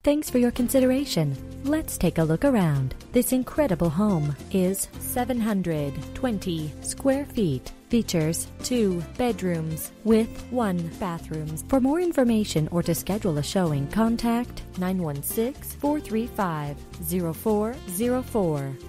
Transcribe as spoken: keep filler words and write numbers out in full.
Thanks for your consideration. Let's take a look around. This incredible home is seven hundred twenty square feet. Features two bedrooms with one bathroom. For more information or to schedule a showing, contact nine one six, four three five, zero four zero four.